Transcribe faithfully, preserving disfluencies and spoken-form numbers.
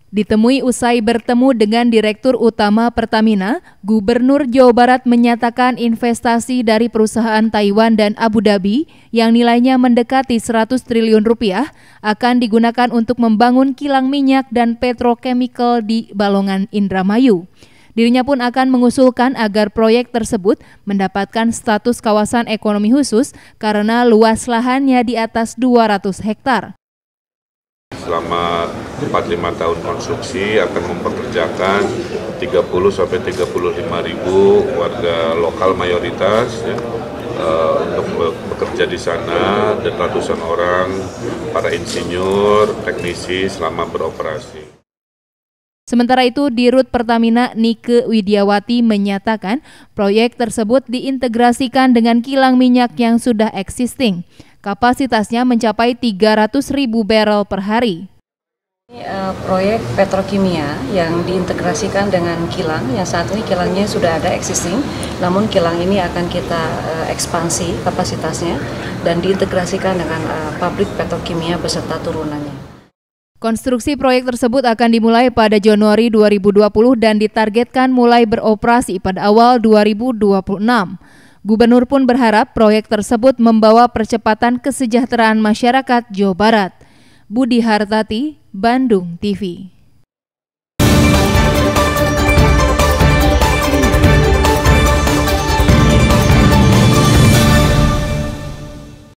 Ditemui usai bertemu dengan Direktur Utama Pertamina, Gubernur Jawa Barat menyatakan investasi dari perusahaan Taiwan dan Abu Dhabi yang nilainya mendekati seratus triliun rupiah akan digunakan untuk membangun kilang minyak dan petrochemical di Balongan Indramayu. Dirinya pun akan mengusulkan agar proyek tersebut mendapatkan status kawasan ekonomi khusus karena luas lahannya di atas dua ratus hektar. Selama empat sampai lima tahun konstruksi akan mempekerjakan tiga puluh sampai tiga puluh lima ribu warga lokal mayoritas ya, uh, untuk bekerja di sana dan ratusan orang para insinyur, teknisi selama beroperasi. Sementara itu, Dirut Pertamina Nike Widiawati menyatakan proyek tersebut diintegrasikan dengan kilang minyak yang sudah existing. Kapasitasnya mencapai tiga ratus ribu barel per hari. Ini uh, proyek petrokimia yang diintegrasikan dengan kilang, yang saat ini kilangnya sudah ada existing, namun kilang ini akan kita uh, ekspansi kapasitasnya dan diintegrasikan dengan uh, pabrik petrokimia beserta turunannya. Konstruksi proyek tersebut akan dimulai pada Januari dua ribu dua puluh dan ditargetkan mulai beroperasi pada awal dua ribu dua puluh enam. Gubernur pun berharap proyek tersebut membawa percepatan kesejahteraan masyarakat Jawa Barat. Budi Hartati, Bandung T V.